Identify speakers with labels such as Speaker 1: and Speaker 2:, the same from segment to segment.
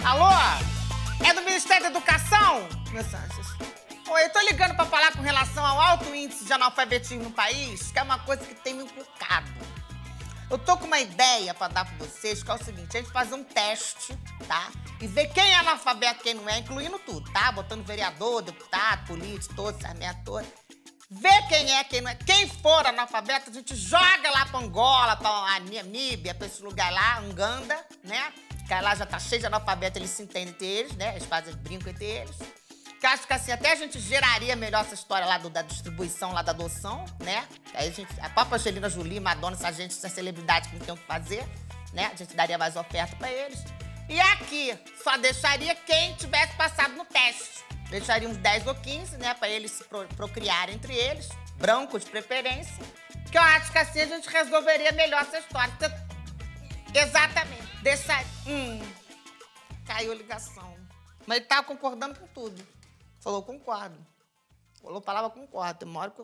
Speaker 1: Alô? É do Ministério da Educação? Mensagens. Oi, eu tô ligando pra falar com relação ao alto índice de analfabetismo no país, que é uma coisa que tem me inculcado. Eu tô com uma ideia pra dar pra vocês, que é o seguinte, a gente fazer um teste, tá? E ver quem é analfabeto e quem não é, incluindo tudo, tá? Botando vereador, deputado, político, todos, essas merda toda. Ver quem é, quem não é. Quem for analfabeto, a gente joga lá pra Angola, pra Namíbia, pra esse lugar lá, Uganda, né? Que lá já tá cheio de analfabeto, eles se entendem entre eles, né? Eles fazem brincam entre eles. Que acho que assim, até a gente geraria melhor essa história lá da distribuição, lá da adoção, né? Aí a própria Angelina Jolie, Madonna, essa gente, essa celebridade que não tem o que fazer, né? A gente daria mais oferta pra eles. E aqui, só deixaria quem tivesse passado no teste. Deixaria uns 10 ou 15, né? Pra eles se procriarem entre eles, branco de preferência. Que eu acho que assim a gente resolveria melhor essa história. Exatamente. Deixaria... Caiu a ligação. Mas ele tava concordando com tudo. Falou, concordo. Falou a palavra concordo. Tem uma hora que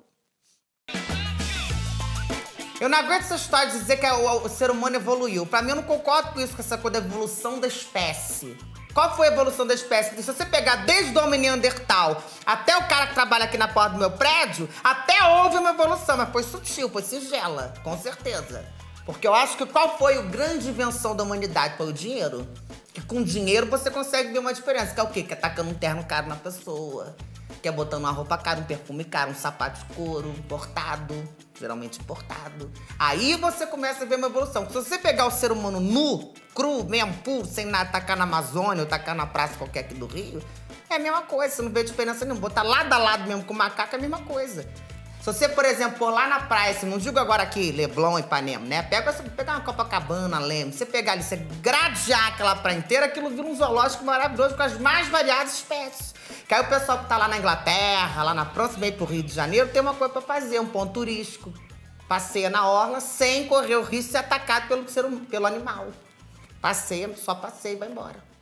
Speaker 1: eu não aguento essa história de dizer que o ser humano evoluiu. Pra mim, eu não concordo com isso, com essa coisa da evolução da espécie. Qual foi a evolução da espécie? Se você pegar desde o homem Neandertal até o cara que trabalha aqui na porta do meu prédio, até houve uma evolução, mas foi sutil, foi singela, com certeza. Porque eu acho que qual foi a grande invenção da humanidade? Foi o dinheiro. Que com dinheiro você consegue ver uma diferença. Que é o quê? Que é tacando um terno caro na pessoa. Que é botando uma roupa cara, um perfume caro, um sapato de couro importado. Geralmente importado. Aí você começa a ver uma evolução. Se você pegar o ser humano nu, cru, mesmo, puro, sem nada, tacar na Amazônia ou tacar na praça qualquer aqui do Rio, é a mesma coisa. Você não vê diferença nenhuma. Botar lado a lado mesmo com o macaco é a mesma coisa. Se você, por exemplo, for lá na praia, não digo agora aqui, Leblon, Ipanema, né? Pegar uma Copacabana, Leme, você pegar ali, você gradear aquela praia inteira, aquilo vira um zoológico maravilhoso com as mais variadas espécies. Que aí o pessoal que tá lá na Inglaterra, lá na França, vem pro Rio de Janeiro, tem uma coisa pra fazer, um ponto turístico. Passeia na orla sem correr o risco de ser atacado pelo animal. Passeia, só passeia e vai embora.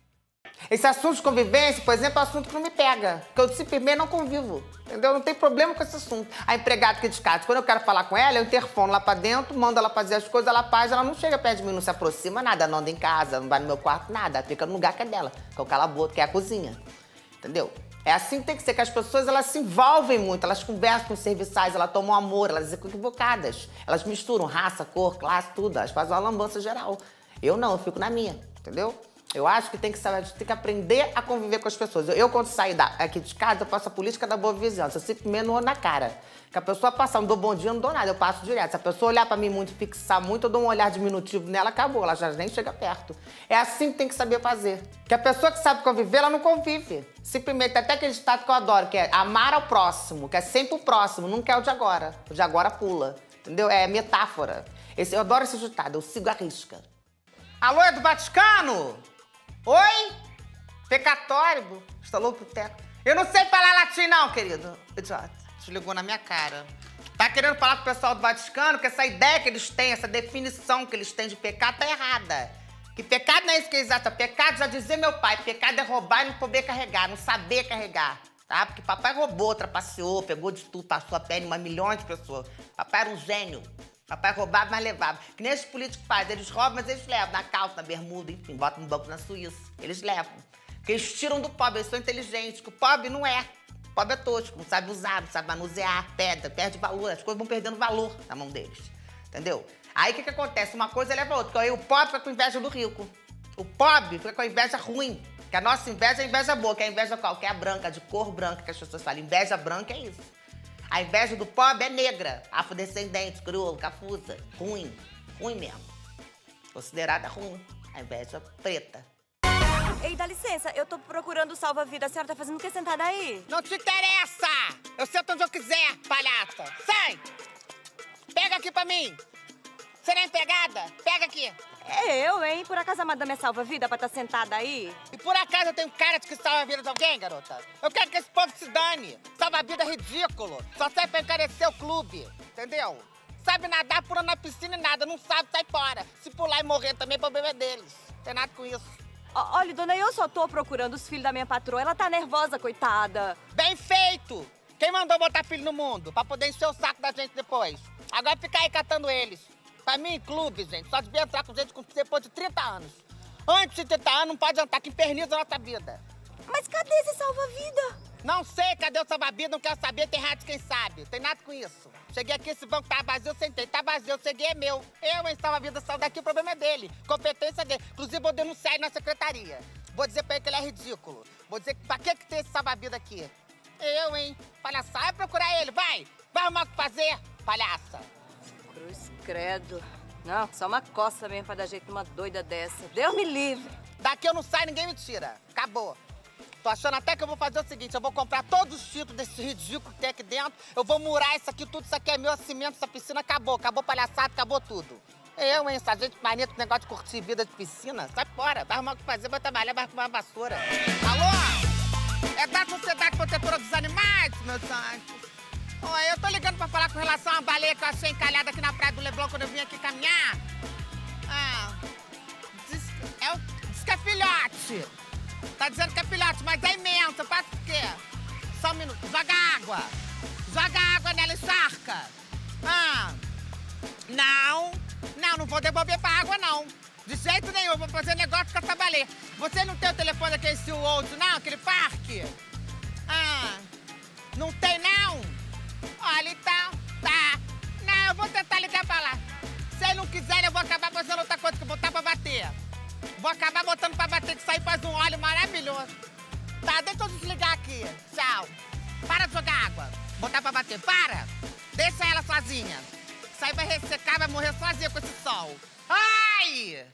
Speaker 1: Esse assunto de convivência, por exemplo, é um assunto que não me pega. Porque eu simplesmente não convivo, entendeu? Não tem problema com esse assunto. A empregada aqui de casa, quando eu quero falar com ela, eu interfono lá pra dentro, mando ela fazer as coisas, ela faz, ela não chega perto de mim, não se aproxima, nada, não anda em casa, não vai no meu quarto, nada. Ela fica no lugar que é dela, que é o calabouço, que é a cozinha, entendeu? É assim que tem que ser, que as pessoas, elas se envolvem muito, elas conversam com os serviçais, elas tomam amor, elas são equivocadas. Elas misturam raça, cor, classe, tudo, elas fazem uma lambança geral. Eu não, eu fico na minha, entendeu? Eu acho que tem que saber, tem que aprender a conviver com as pessoas. Eu quando saio aqui de casa, eu faço a política da boa vizinhança. Eu simplesmente não olho na cara. Que a pessoa passar, não dou bom dia, não dou nada, eu passo direto. Se a pessoa olhar pra mim muito, fixar muito, eu dou um olhar diminutivo nela, acabou. Ela já nem chega perto. É assim que tem que saber fazer. Que a pessoa que sabe conviver, ela não convive. Simplesmente, até aquele ditado que eu adoro, que é amar ao próximo, que é sempre o próximo, nunca é o de agora. O de agora pula, entendeu? É metáfora. Eu adoro esse ditado, eu sigo a risca. Alô, é do Vaticano? Oi? Pecatório? Estalou pro teto. Eu não sei falar latim, não, querido. Idiota. Desligou na minha cara. Tá querendo falar com o pessoal do Vaticano que essa ideia que eles têm, essa definição que eles têm de pecado tá errada. Que pecado não é isso que eles acham. Pecado, já dizia meu pai, pecado é roubar e não poder carregar, não saber carregar. Tá? Porque papai roubou, trapaceou, pegou de tudo, passou a perna em 1 milhão de pessoas. Papai era um gênio. Papai roubava, mas levava. Que nem esses políticos fazem, eles roubam, mas eles levam. Na calça, na bermuda, enfim, botam no banco na Suíça. Eles levam. Porque eles tiram do pobre, eles são inteligentes. Que o pobre não é. O pobre é tosco, não sabe usar, não sabe manusear, perde valor. As coisas vão perdendo valor na mão deles. Entendeu? Aí o que acontece? Uma coisa leva a outra. Porque aí o pobre fica com inveja do rico. O pobre fica com a inveja ruim. Que a nossa inveja é a inveja boa. Que é a inveja qual? Que é a branca, de cor branca, que as pessoas falam. Inveja branca é isso. A inveja do pobre é negra, afrodescendente, crioulo, cafusa. Ruim. Ruim mesmo. Considerada ruim. A inveja preta.
Speaker 2: Ei, dá licença, eu tô procurando salva-vida. A senhora tá fazendo o que sentada aí?
Speaker 1: Não te interessa! Eu sento onde eu quiser, palhaça. Sai! Pega aqui pra mim. Você não é empregada? Pega aqui.
Speaker 2: É eu, hein? Por acaso a madame é salva-vida pra estar sentada aí?
Speaker 1: E por acaso eu tenho cara de que salva a vida de alguém, garota? Eu quero que esse povo se dane. Salva-vida é ridículo. Só serve pra encarecer o clube, entendeu? Sabe nadar, pula na piscina e nada. Não sabe, sai fora. Se pular e morrer também, problema é deles. Não tem nada com isso.
Speaker 2: Olha, dona, eu só tô procurando os filhos da minha patroa. Ela tá nervosa, coitada.
Speaker 1: Bem feito! Quem mandou botar filho no mundo? Pra poder encher o saco da gente depois. Agora fica aí catando eles. Pra mim, clube, gente, só devia entrar com gente depois de 30 anos. Antes de 30 anos não pode andar, que inferniza a nossa vida.
Speaker 2: Mas cadê esse salva-vida?
Speaker 1: Não sei, cadê o salva-vida, não quero saber, tem rádio quem sabe. Tem nada com isso. Cheguei aqui, esse banco tá vazio, eu sentei. Tá vazio, eu cheguei, é meu. Eu, hein, salva-vida, saiu daqui, o problema é dele. Competência dele. Inclusive, vou denunciar ele na secretaria. Vou dizer pra ele que ele é ridículo. Vou dizer pra que tem esse salva-vida aqui? Eu, hein? Palhaçada, vai procurar ele, vai! Vai arrumar o que fazer, palhaça!
Speaker 2: Cruz credo. Não, só uma coça mesmo pra dar jeito numa doida dessa. Deus me livre.
Speaker 1: Daqui eu não saio, ninguém me tira. Acabou. Tô achando até que eu vou fazer o seguinte, eu vou comprar todos os títulos desse ridículo que tem aqui dentro, eu vou murar isso aqui, tudo isso aqui é meu, cimento, essa piscina acabou. Acabou palhaçada, acabou tudo. Eu, hein, essa gente maneira com negócio de curtir vida de piscina, sai fora. Vai arrumar o que fazer, vai trabalhar, vai arrumar uma vassoura. Alô? É da Sociedade Protetora dos Animais, meus anjos? Oi, eu tô ligando pra falar com relação a uma baleia que eu achei encalhada aqui na praia do Leblon quando eu vim aqui caminhar. Diz que é filhote. Tá dizendo que é filhote, mas é imenso. Eu faço o quê? Só um minuto. Joga água. Joga água nela e charca. Não vou devolver pra água, não. De jeito nenhum, eu vou fazer negócio com essa baleia. Você não tem o telefone daquele Sil outro, não? Aquele parque? Não tem, não? Olha, então, tá. Não, eu vou tentar ligar pra lá. Se ele não quiser, eu vou acabar fazendo outra coisa que eu botar pra bater. Vou acabar botando pra bater, que isso aí faz um óleo maravilhoso. Tá, deixa eu desligar aqui. Tchau. Para de jogar água. Botar pra bater. Para! Deixa ela sozinha. Isso aí vai ressecar, vai morrer sozinha com esse sol. Ai!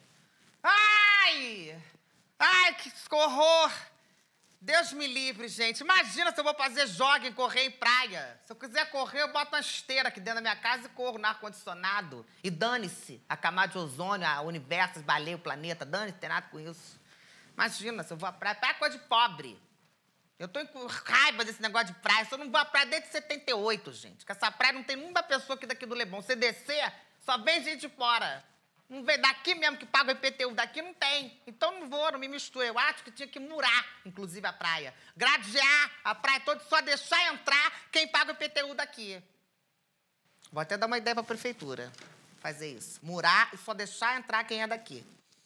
Speaker 1: Ai! Ai, que horror! Deus me livre, gente. Imagina se eu vou fazer jogging, correr em praia. Se eu quiser correr, eu boto uma esteira aqui dentro da minha casa e corro no ar-condicionado. E dane-se a camada de ozônio, o universo, as baleias, o planeta. Dane-se, tem nada com isso. Imagina se eu vou à praia. Praia é coisa de pobre. Eu tô com raiva desse negócio de praia. Eu não vou à praia desde 78, gente. Porque essa praia não tem nenhuma pessoa aqui daqui do Leblon. Você descer, só vem gente de fora. Não vem daqui mesmo que paga o IPTU, daqui não tem. Então não vou, não me misturo. Eu acho que tinha que murar, inclusive, a praia. Gradear a praia toda, só deixar entrar quem paga o IPTU daqui. Vou até dar uma ideia pra prefeitura fazer isso. Murar e só deixar entrar quem é daqui.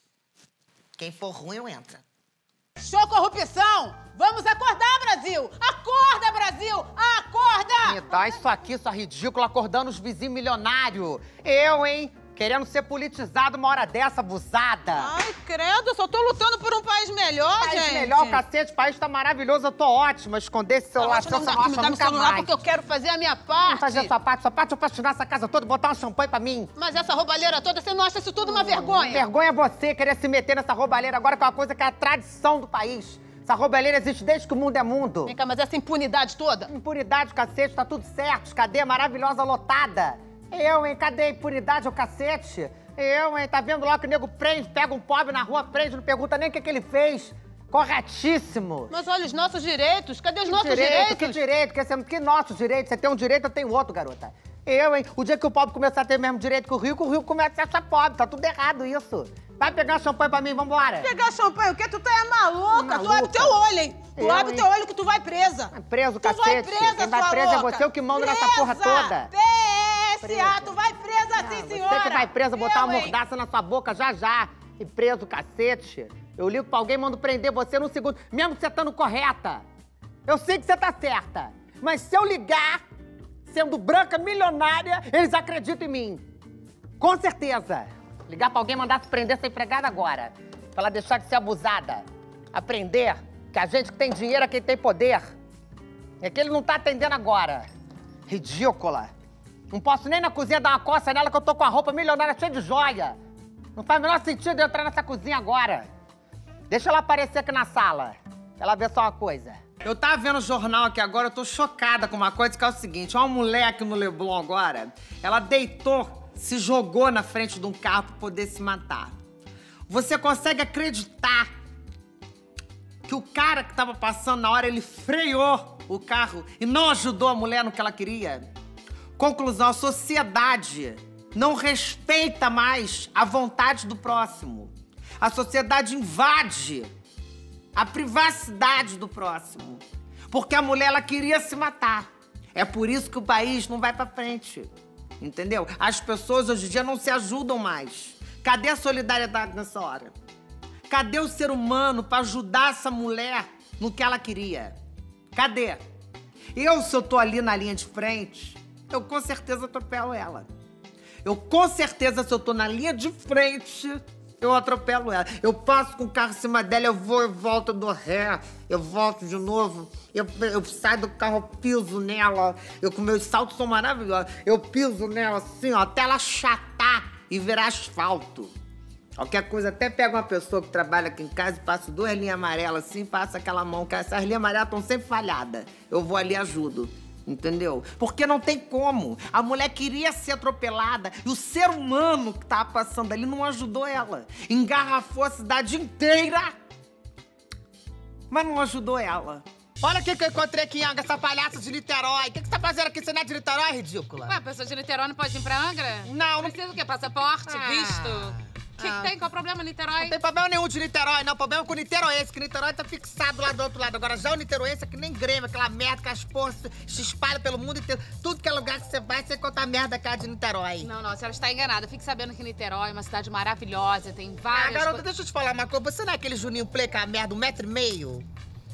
Speaker 1: Quem for ruim, eu entra.
Speaker 3: Show corrupção! Vamos acordar, Brasil! Acorda, Brasil! Acorda!
Speaker 1: Me dá isso aqui, sua ridícula, acordando os vizinhos milionários. Eu, hein? Querendo ser politizado uma hora dessa, abusada.
Speaker 3: Ai, credo, eu só tô lutando por um país melhor, gente.
Speaker 1: País melhor, cacete, o país tá maravilhoso, eu tô ótima. Esconder esse celular, seu celular,
Speaker 3: me dá meu celular porque eu quero fazer a minha parte.
Speaker 1: Não fazer a sua parte eu posso tirar essa casa toda e botar um champanhe pra mim.
Speaker 3: Mas essa roubalheira toda, você não acha isso tudo uma vergonha?
Speaker 1: Vergonha é você querer se meter nessa roubalheira agora, que é uma coisa que é a tradição do país. Essa roubalheira existe desde que o mundo é mundo.
Speaker 3: Vem cá, mas essa impunidade toda?
Speaker 1: Impunidade, cacete, tá tudo certo. Cadeia maravilhosa, lotada. Eu, hein? Cadê a impunidade, o cacete? Eu, hein? Tá vendo lá que o nego prende, pega um pobre na rua, prende, não pergunta nem o que ele fez. Corretíssimo.
Speaker 3: Mas olha, os nossos direitos, cadê os nossos direitos?
Speaker 1: Que direito? Que nossos direitos? Você tem um direito, eu tenho outro, garota. Eu, hein? O dia que o pobre começar a ter o mesmo direito que o rico começa a ser pobre. Tá tudo errado isso. Vai pegar champanhe pra mim, vambora.
Speaker 3: Pegar champanhe? O quê? Tu é maluca? Tu abre teu olho, hein? Tu abre teu olho que tu vai presa.
Speaker 1: Preso,
Speaker 3: cacete.
Speaker 1: Tu vai presa,
Speaker 3: quem
Speaker 1: vai presa
Speaker 3: louca.
Speaker 1: É você o que manda nessa porra toda.
Speaker 3: PSA, tu vai presa sim, senhora.
Speaker 1: Você que vai presa, botar uma mordaça na sua boca já. E preso, cacete. Eu ligo pra alguém, mando prender você num segundo, mesmo que você estando correta. Eu sei que você tá certa. Mas se eu ligar, sendo branca, milionária, eles acreditam em mim. Com certeza. Ligar pra alguém, mandar se prender essa empregada agora. Pra ela deixar de ser abusada. Aprender que a gente que tem dinheiro é quem tem poder. É que ele não tá atendendo agora. Ridícula. Não posso nem na cozinha dar uma coça nela que eu tô com a roupa milionária cheia de joia. Não faz o menor sentido eu entrar nessa cozinha agora. Deixa ela aparecer aqui na sala. Pra ela ver só uma coisa. Eu tava vendo o jornal aqui agora, eu tô chocada com uma coisa que é o seguinte. Uma mulher aqui no Leblon agora, ela deitou, se jogou na frente de um carro pra poder se matar. Você consegue acreditar que o cara que tava passando na hora, ele freou o carro e não ajudou a mulher no que ela queria? Conclusão, a sociedade não respeita mais a vontade do próximo. A sociedade invade a privacidade do próximo. Porque a mulher, ela queria se matar. É por isso que o país não vai pra frente. Entendeu? As pessoas hoje em dia não se ajudam mais. Cadê a solidariedade nessa hora? Cadê o ser humano pra ajudar essa mulher no que ela queria? Cadê? Se eu tô ali na linha de frente, eu com certeza atropelo ela. Eu com certeza, se eu tô na linha de frente, eu atropelo ela. Eu passo com o carro em cima dela, eu vou e volto, eu dou ré, eu volto de novo. Eu saio do carro, eu piso nela. Com meus saltos são maravilhosos. Eu piso nela assim, ó, até ela achatar e virar asfalto. Qualquer coisa, até pega uma pessoa que trabalha aqui em casa e passa 2 linhas amarelas assim, passa aquela mão, que essas linhas amarelas estão sempre falhadas. Eu vou ali e ajudo. Entendeu? Porque não tem como. A mulher queria ser atropelada e o ser humano que tava passando ali não ajudou ela. Engarrafou a cidade inteira, mas não ajudou ela. Olha o que eu encontrei aqui em Angra, essa palhaça de Niterói. O que você tá fazendo aqui? Você não é de Niterói, ridícula?
Speaker 4: Ué, a pessoa de Niterói não pode ir pra Angra?
Speaker 1: Não.
Speaker 4: Precisa o quê? Passaporte? Visto? O que tem? Qual o problema, Niterói?
Speaker 1: Não tem problema nenhum de Niterói, não. O problema é com o niteroense, que o Niterói tá fixado lá do outro lado. Agora, já o niteroense é que nem Grêmio, aquela merda que as porras se espalham pelo mundo inteiro. Tudo que é lugar que você vai, você conta a merda cá de Niterói.
Speaker 4: Não, a senhora está enganada. Fique sabendo que Niterói é uma cidade maravilhosa, tem várias...
Speaker 1: garota, deixa eu te falar uma coisa. Você não é aquele Juninho Play com a merda, 1,5 m?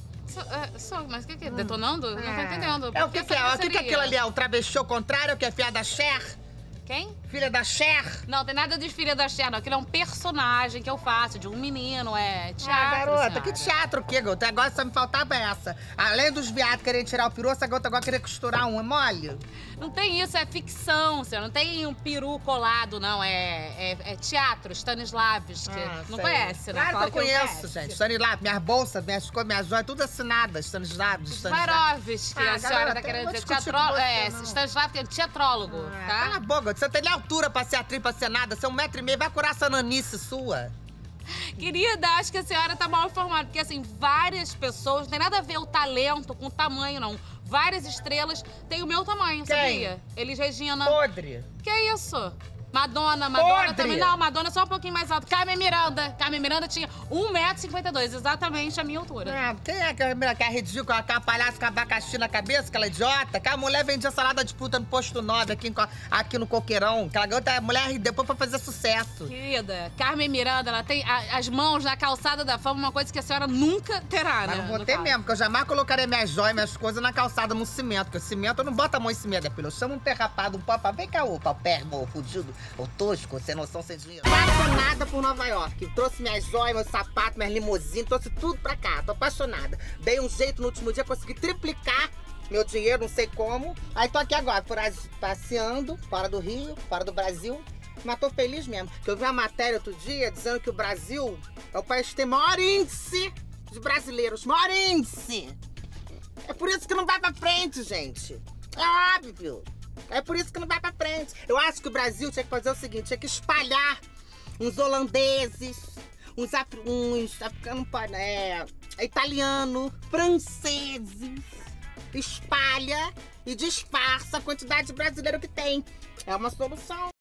Speaker 4: Mas o que é? Detonando? Não tô entendendo.
Speaker 1: O que é? O que é aquilo ali? É o travesti ao contrário, que é filha da Cher?
Speaker 4: Quem?
Speaker 1: Filha da Cher?
Speaker 4: Não, tem nada de filha da Cher, não. Aquilo é um personagem que eu faço, de um menino, é teatro,
Speaker 1: garota,
Speaker 4: senhora.
Speaker 1: que teatro o quê, garota? Agora só me faltava essa. Além dos viados querendo tirar o peru, essa garota agora querer costurar um, é mole?
Speaker 4: Não tem isso, é ficção, senhora. Não tem um peru colado, não. É teatro, Stanislavski. Não conhece, né?
Speaker 1: Claro que eu conheço, gente. Stanislavski, minhas bolsas, minhas coisas, minhas joias, tudo assinadas. Stanislavski.
Speaker 4: Swarovski, a senhora
Speaker 1: garota,
Speaker 4: tá querendo
Speaker 1: eu vou
Speaker 4: dizer.
Speaker 1: discutir com você, não.
Speaker 4: Stanislavski é teatrólogo, tá?
Speaker 1: Cala a boca, você tem nem altura pra ser atriz, pra ser nada. Você é 1,5 m, vai curar essa nanice sua.
Speaker 4: Querida, acho que a senhora tá mal informada, porque assim, várias pessoas, não tem nada a ver o talento com o tamanho, não. Várias estrelas têm o meu tamanho, sabia? Elis Regina.
Speaker 1: Podre.
Speaker 4: Que isso? Madonna
Speaker 1: Podre.
Speaker 4: também. Não, Madonna é só um pouquinho mais alta. Carmen Miranda tinha 1,52 m, exatamente a minha altura.
Speaker 1: Quem é que é ridícula, aquela palhaça com abacaxi na cabeça, aquela idiota? Aquela mulher vendia salada de puta no posto 9 aqui no Coqueirão. Aquela garota, a mulher depois pra fazer sucesso.
Speaker 4: Querida, Carmen Miranda, ela tem as mãos na calçada da fama, uma coisa que a senhora nunca terá, né?
Speaker 1: Mas não vou ter mesmo, porque eu jamais colocarei minhas joias, minhas coisas na calçada, no cimento. Porque o cimento, eu não boto a mão em cimento, filho. Eu chamo um terrapado, um papa. Vem cá, ô paupérrimo, ô fudido. Ô tosco, sem noção, sem dinheiro. Apaixonada por Nova York. Trouxe minhas joias, meus sapatos, minhas limusines, trouxe tudo pra cá. Tô apaixonada. Dei um jeito no último dia, consegui triplicar meu dinheiro, não sei como. Aí tô aqui agora, passeando, fora do Rio, fora do Brasil. Mas tô feliz mesmo. Porque eu vi uma matéria outro dia dizendo que o Brasil é o país que tem maior índice de brasileiros. Maior índice. É por isso que não vai pra frente, gente. É óbvio. É por isso que não vai pra frente. Eu acho que o Brasil tinha que fazer o seguinte, tinha que espalhar uns holandeses, uns africanos, italiano, franceses. Espalha e disfarça a quantidade de brasileiro que tem. É uma solução.